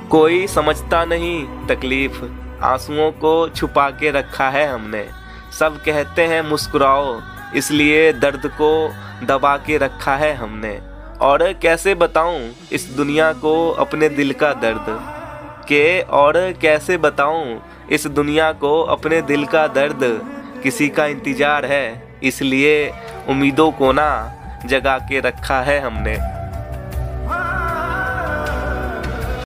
कोई समझता नहीं तकलीफ, आंसुओं को छुपा के रखा है हमने। सब कहते हैं मुस्कुराओ, इसलिए दर्द को दबा के रखा है हमने। और कैसे बताऊं इस दुनिया को अपने दिल का दर्द, और कैसे बताऊं इस दुनिया को अपने दिल का दर्द। किसी का इंतजार है, इसलिए उम्मीदों को ना जगा के रखा है हमने।